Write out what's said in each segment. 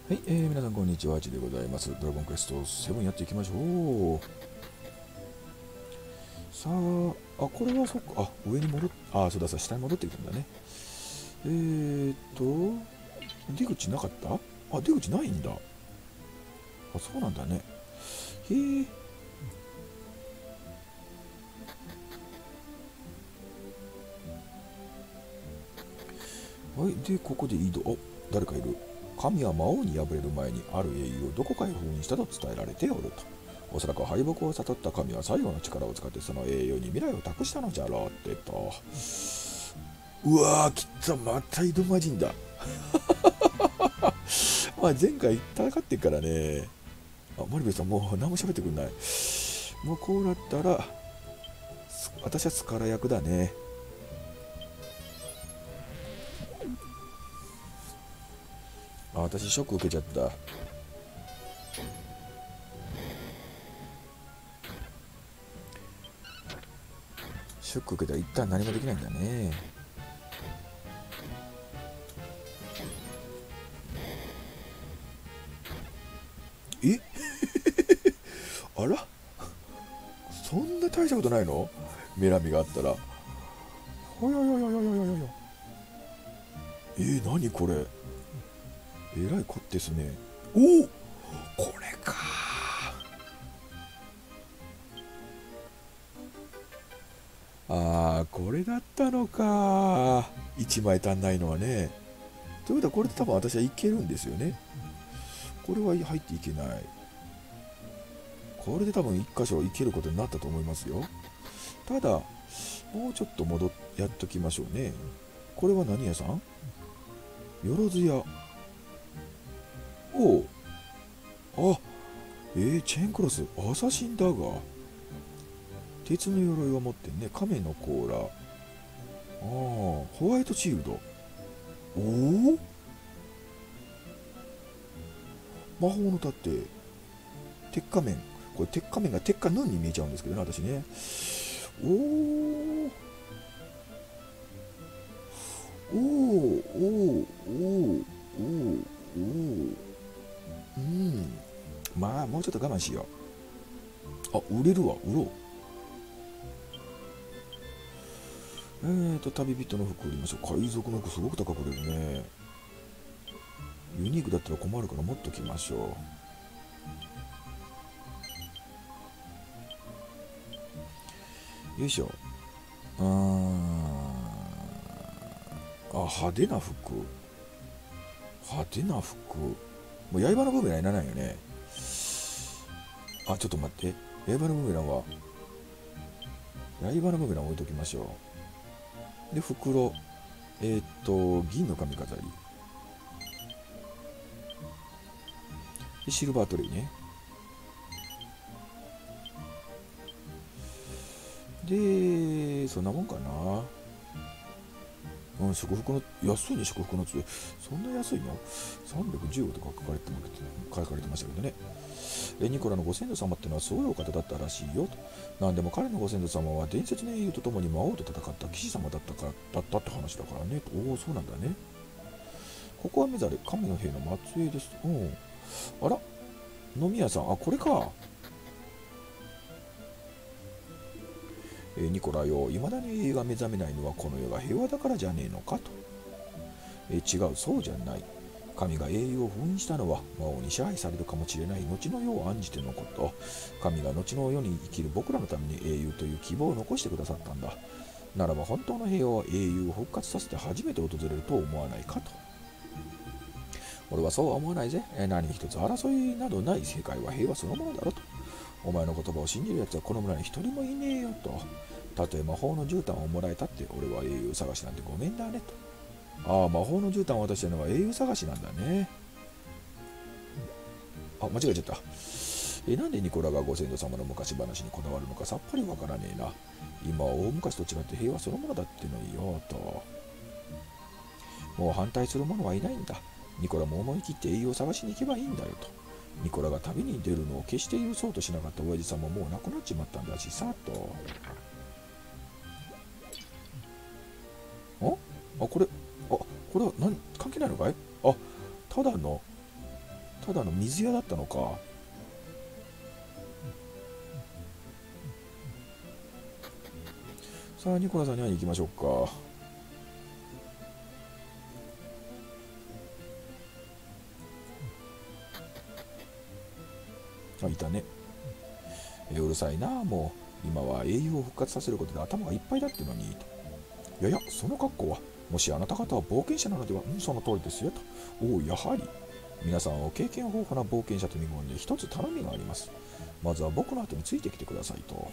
はい、皆さんこんにちは、あちでございます。ドラゴンクエスト7やっていきましょう。さあ、これはそっか、上に戻っ、そうださ、下に戻っていくんだね。出口なかった？出口ないんだ。そうなんだね。へえ。はい、で、ここで移動。誰かいる。神は魔王に敗れる前にある英雄をどこかへ封印したと伝えられておると。おそらく敗北を悟った神は最後の力を使ってその英雄に未来を託したのじゃろうってと。うわー、きっとまた井戸魔人だ。前回戦ってからね。マリベさんもう何も喋ってくんない。もうこうなったら、私はスカラ役だね。私ショック受けちゃった。ショック受けたら一旦何もできないんだね。えあら、そんな大したことないの？メラミがあったら。ほよよよよよよよよ。何これ。えらいこってすね。おお、これか。これだったのか。1枚足んないのはね。ということはこれで多分私はいけるんですよね。これは入っていけない。これで多分1箇所いけることになったと思いますよ。ただ、もうちょっとやっときましょうね。これは何屋さん？よろず屋。おう。チェーンクロス、アサシンだが。鉄の鎧を持ってね、亀の甲羅。ホワイトシールド。おお、魔法の盾。鉄仮面。これ鉄仮面が鉄仮ヌンに見えちゃうんですけどね、私ね。おー、おー、おー、おー、おー、おー、うん。もうちょっと我慢しよう。売れるわ、売ろう。旅人の服売りましょう。海賊の服すごく高く売れるね。ユニークだったら困るから持っときましょう。よいしょ。派手な服。派手な服。もう刃のブーメランいらないよね。ちょっと待って。刃のブーメランは、刃のブーメラン置いときましょう。で、袋。銀の髪飾り。で、シルバートレイね。で、そんなもんかな。祝福の、安いね、祝福の杖。そんな安いの？ 315 とか書かれてましたけどね。ニコラのご先祖様ってのはすごいお方だったらしいよと。なんでも彼のご先祖様は伝説の英雄と共に魔王と戦った騎士様だったって話だからね。おお、そうなんだね。ここはメザレ、神の兵の末裔です。あら、飲み屋さん、これか。ニコラよ、未だに英雄が目覚めないのはこの世が平和だからじゃねえのかと。違う、そうじゃない。神が英雄を封印したのは魔王に支配されるかもしれない後の世を案じてのこと。神が後の世に生きる僕らのために英雄という希望を残してくださったんだ。ならば本当の平和は英雄を復活させて初めて訪れると思わないかと。俺はそうは思わないぜ。何一つ争いなどない世界は平和そのものだろと。お前の言葉を信じる奴はこの村に一人もいねえよと。たとえ魔法の絨毯をもらえたって俺は英雄探しなんてごめんだねと。魔法の絨毯を渡したのは英雄探しなんだね。間違えちゃった。なんでニコラがご先祖様の昔話にこだわるのかさっぱりわからねえな。今は大昔と違って平和そのものだってのよと。もう反対する者はいないんだ。ニコラも思い切って英雄を探しに行けばいいんだよと。ニコラが旅に出るのを決して許そうとしなかった親父さんももう亡くなっちまったんだしさと。これは関係ないのかい？ただのただの水屋だったのか。さあニコラさんに会いに行きましょうか。あ、いたね。うるさいな、もう今は英雄を復活させることで頭がいっぱいだってのにと。いやいや、その格好は、もしあなた方は冒険者なのでは。その通りですよと。おお、やはり皆さんは経験豊富な冒険者と見込んで一つ頼みがあります。まずは僕の後についてきてくださいと。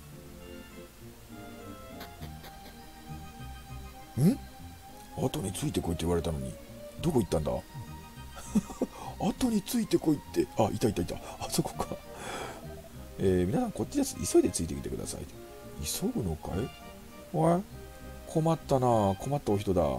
後についてこいって言われたのに、どこ行ったんだ。後についてこいって、あ、いたいたいた、あそこか。皆さんこっちです。急いでついてきてください。急ぐのかい。おい、困ったな、困ったお人だ。こ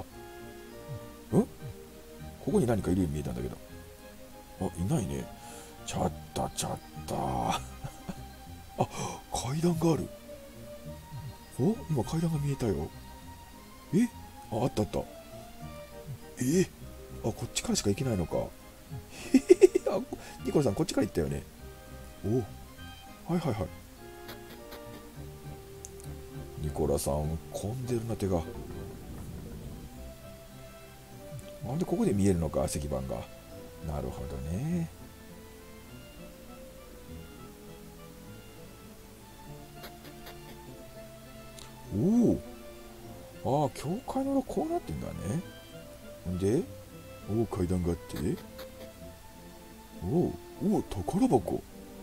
こに何かいるように見えたんだけど。あ、いないね。ちゃったちゃった。あ、階段がある。お、今階段が見えたよ。あ、あったあった。あ、こっちからしか行けないのか。あ、ニコラさんこっちから行ったよね。お、はいはいはい。ニコラさん混んでるな、手が。なんでここで見えるのか、石板が。なるほどね。おお、教会の裏こうなってんだね。んで、階段があって、宝箱。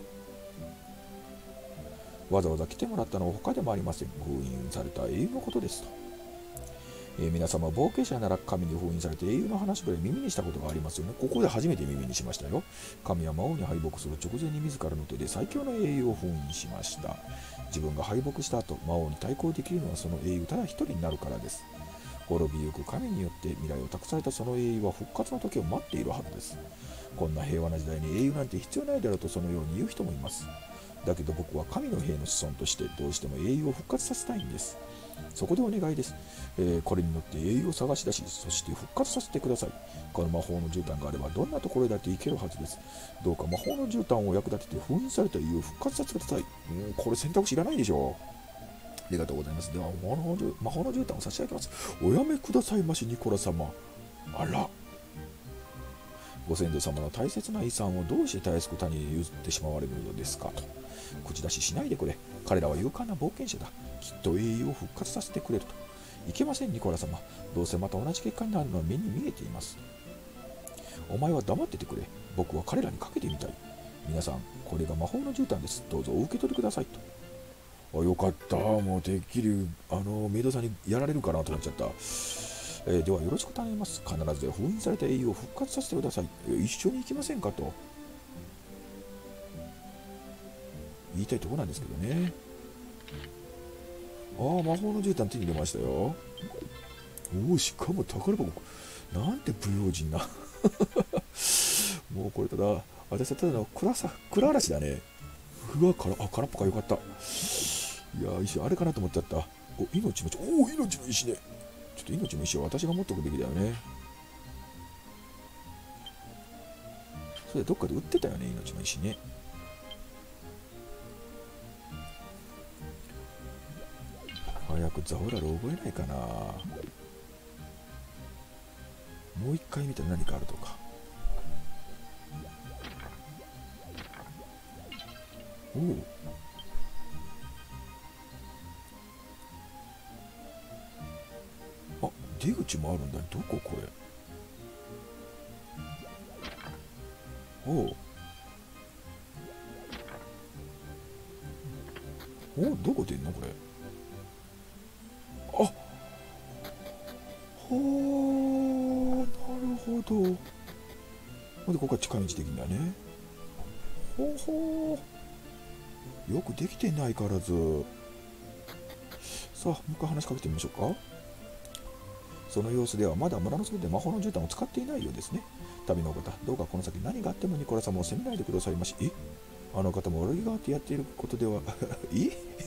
わざわざ来てもらったのは他でもありません。封印された英雄のことですと。皆様冒険者なら神に封印されて英雄の話ぐらい耳にしたことがありますよね。ここで初めて耳にしましたよ。神は魔王に敗北する直前に自らの手で最強の英雄を封印しました。自分が敗北した後、魔王に対抗できるのはその英雄ただ一人になるからです。滅びゆく神によって未来を託されたその英雄は復活の時を待っているはずです。こんな平和な時代に英雄なんて必要ないだろうとそのように言う人もいます。だけど僕は神の兵の子孫としてどうしても英雄を復活させたいんです。そこでお願いです。これに乗って英雄を探し出し、そして復活させてください。この魔法の絨毯があればどんなところだって行けるはずです。どうか魔法の絨毯を役立てて封印された英雄を復活させてください。これ選択肢いらないでしょう。ありがとうございます。では魔法の絨毯を差し上げます。おやめくださいまし、ニコラ様。あら、ご先祖様の大切な遺産をどうしてたやすく他人に譲ってしまわれるのですかと。口出ししないでくれ。彼らは勇敢な冒険者だ。きっと英雄を復活させてくれると。いけません、ニコラ様。どうせまた同じ結果になるのは目に見えています。お前は黙っててくれ。僕は彼らにかけてみたい。皆さん、これが魔法の絨毯です。どうぞお受け取りくださいと。よかった。もうてっきりメイドさんにやられるかなと思っちゃった。ではよろしく頼みます。必ず封印された英雄を復活させてください。一緒に行きませんかと言いたいところなんですけどね。魔法の絨毯手に入れましたよ。しかも宝箱。なんて不用心な。もうこれただ、私はただの蔵嵐だね。空っぽかよかった。いや、石あれかなと思っちゃった。命の石ね。ちょっと命の石は私が持っておくべきだよね。それどっかで売ってたよね、命の石ね。早くザオラル覚えないかな。もう一回見たら何かあるとか。出口もあるんだ。どここれ。どこ出んのこれ。なるほど。でここは近道できるんだね。よくできてないからず。さあ、もう一回話しかけてみましょうか。その様子ではまだ村の外で魔法の絨毯を使っていないようですね。旅の方、どうかこの先何があってもニコラ様を責めないでくださいまし。あの方も悪気があってやっていることでは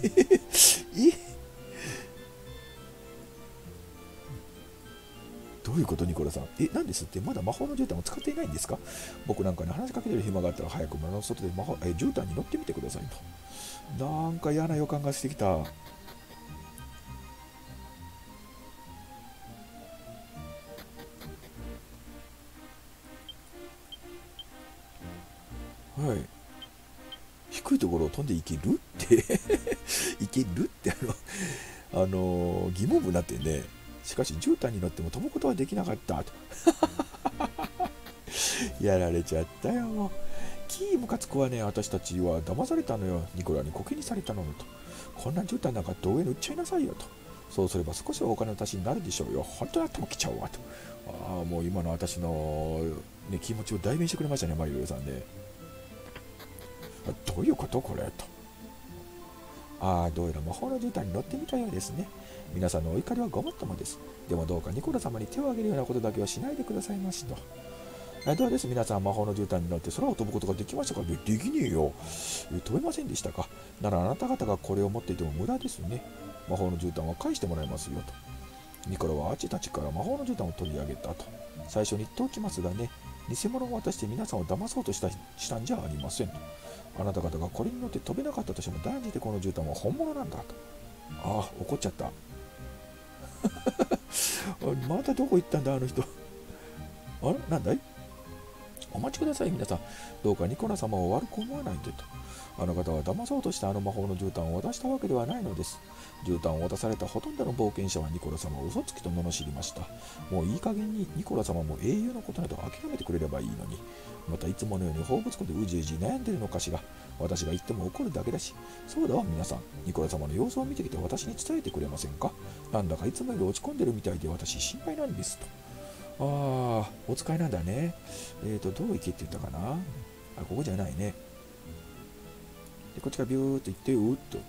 どういうことニコラさん。なんですって？まだ魔法の絨毯を使っていないんですか？僕なんかに話しかけてる暇があったら早く村の外で絨毯に乗ってみてくださいと。なんか嫌な予感がしてきた。はい。低いところを飛んでいけるっていけるって疑問文になってね。しかし絨毯に乗っても飛ぶことはできなかったとやられちゃったよ。キームカつくはね、私たちは騙されたのよ。ニコラにコケにされたのと。こんな絨毯なんか胴上に売っちゃいなさいよと。そうすれば少しはお金の足しになるでしょうよ。本当だっても来ちゃうわと。もう今の私の、ね、気持ちを代弁してくれましたね、マリオさんね。どういうことこれと。どうやら魔法の絨毯に乗ってみたようですね。皆さんのお怒りはごもっともです。でもどうかニコラ様に手を挙げるようなことだけはしないでくださいましと。どうです皆さん、魔法の絨毯に乗って空を飛ぶことができましたか？できねえよ。飛べませんでしたか？ならあなた方がこれを持っていても無駄ですね。魔法の絨毯は返してもらいますよと。ニコラはあちたちから魔法の絨毯を取り上げたと。最初に言っておきますがね、偽物を渡して皆さんを騙そうとしたんじゃありませんと。あなた方がこれに乗って飛べなかったとしても断じてこの絨毯は本物なんだと。怒っちゃったまたどこ行ったんだあの人。なんだい？お待ちください皆さん。どうかニコラ様を悪く思わないでと。あの方は騙そうとしてあの魔法の絨毯を渡したわけではないのです。絨毯を渡されたほとんどの冒険者はニコラ様を嘘つきと罵りました。もういい加減にニコラ様も英雄のことなど諦めてくれればいいのに。またいつものように放物庫でうじうじ悩んでるのかしら。私が言っても怒るだけだし。そうだわ皆さん。ニコラ様の様子を見てきて私に伝えてくれませんか？なんだかいつもより落ち込んでるみたいで私心配なんですと。お使いなんだね。どう行けって言ったかな？ここじゃないね。で、こっちからビューっと行って、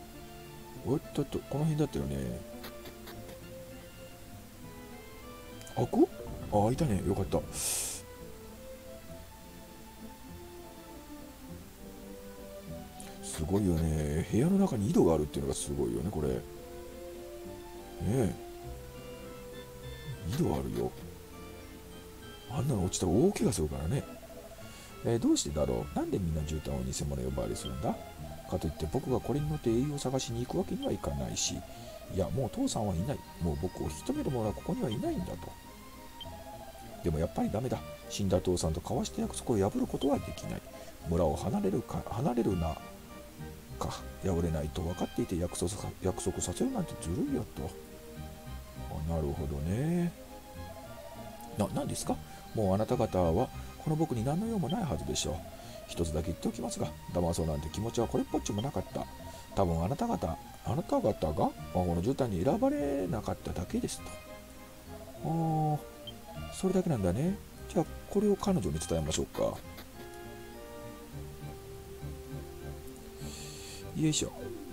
この辺だったよね。開いたね。よかった。すごいよね。部屋の中に井戸があるっていうのがすごいよね、これ。ねえ。井戸あるよ。あんなの落ちたら大怪我するからね。どうしてだろう。なんでみんな絨毯を偽物呼ばわりするんだ？かといって僕がこれに乗って栄養を探しに行くわけにはいかないし、いやもう父さんはいない。もう僕を引き止める者はここにはいないんだと。でもやっぱりダメだ。死んだ父さんと交わした約束を破ることはできない。村を離れるなか破れないと分かっていて約束させるなんてずるいよと。なるほどね。何ですか？もうあなた方はこの僕に何の用もないはずでしょう。一つだけ言っておきますが、騙そうなんて気持ちはこれっぽっちもなかった。多分あなた方が魔法の絨毯に選ばれなかっただけですと。それだけなんだね。じゃあこれを彼女に伝えましょうか。よいしょ。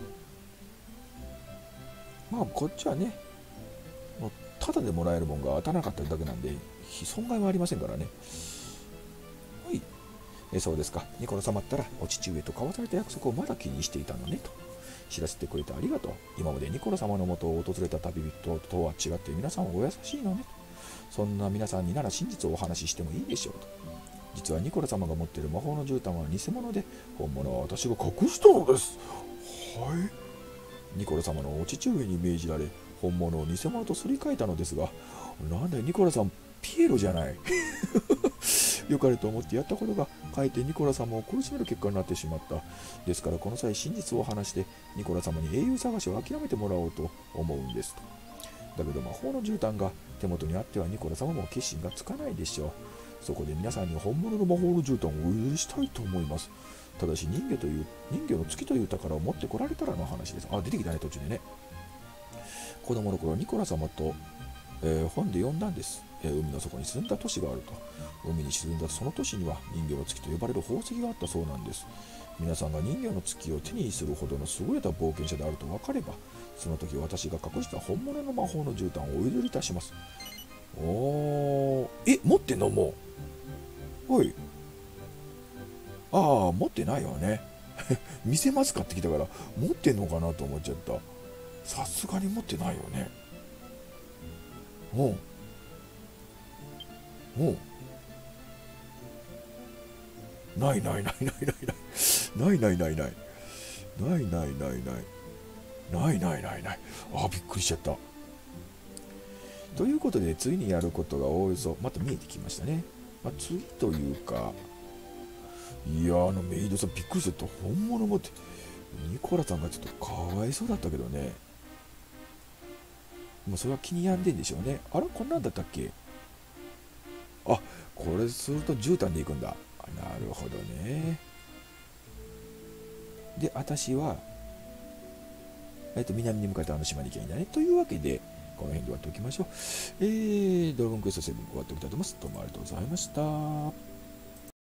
こっちはね、もうタダでもらえるもんが当たらなかっただけなんで損害はありませんからね。はい。そうですか。ニコラ様ったらお父上と交わされた約束をまだ気にしていたのねと。知らせてくれてありがとう。今までニコラ様のもとを訪れた旅人とは違って皆さんお優しいのねと。そんな皆さんになら真実をお話ししてもいいでしょうと。実はニコラ様が持っている魔法の絨毯は偽物で、本物は私が隠したのです。はい。ニコラ様のお父上に命じられ、本物を偽物とすり替えたのですが、なんだよニコラさん、ピエロじゃない。良かれと思ってやったことがかえってニコラ様を苦しめる結果になってしまった。ですからこの際真実を話してニコラ様に英雄探しを諦めてもらおうと思うんですと。だけど魔法の絨毯が手元にあってはニコラ様も決心がつかないでしょう。そこで皆さんに本物の魔法の絨毯をお許ししたいと思います。ただし人魚の月という宝を持ってこられたらの話です。出てきたね途中でね。子供の頃ニコラ様と、本で読んだんです。海の底に沈んだ都市があると。海に沈んだその都市には人魚の月と呼ばれる宝石があったそうなんです。皆さんが人魚の月を手にするほどの優れた冒険者であると分かれば、その時私が隠した本物の魔法の絨毯をお譲りいたします。持ってんのもう。持ってないわね。見せますかって来たから持ってんのかなと思っちゃった。さすがに持ってないよね。 おう、ないないないないないないないないないないないないないないないない、あ、びっくりしちゃった。ということで、次にやることがおおよそまた見えてきましたね。次というか、いや、メイドさんびっくりしちゃった。本物持って、ニコラさんがちょっとかわいそうだったけどね。もうそれは気に病んでんでしょうね。あれ、こんなんだったっけ。あ、これすると絨毯で行くんだ。なるほどね。で、私は、南に向かってあの島に行けばいいんだね。というわけで、この辺で終わっておきましょう。ドラゴンクエスト7終わっておきたいと思います。どうもありがとうございました。